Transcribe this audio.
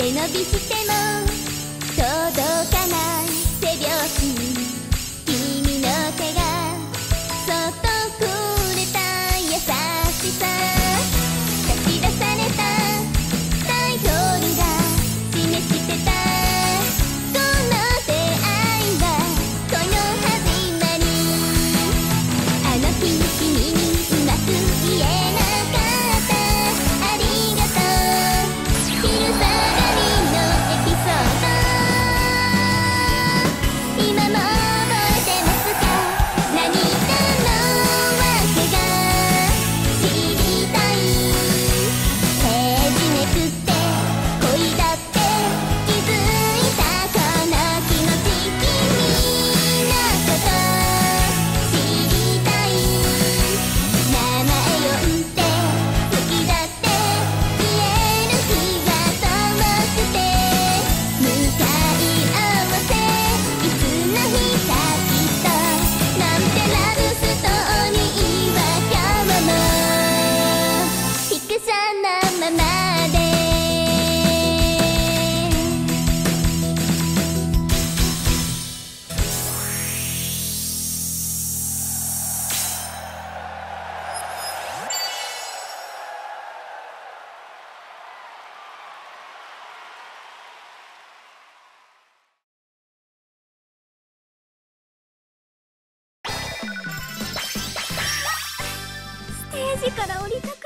伸びしても届かない背拍子に君の手がそっとくれた優しさ、差し出されたタイトルが示してたこの出会いは恋の始まり。あの日の君にうまく言えなかったありがとう、昼下がりのエピソード今も覚えてますか。何かのわけが知りたい。ページめくって恋だって気づいたこの気持ち、君のこと知りたい。名前呼んで好きだって言える日が遠くて、向かい合わせいつの日かきっとなんてラブストーリーは今日もフィクションのままで。ステージから降りたく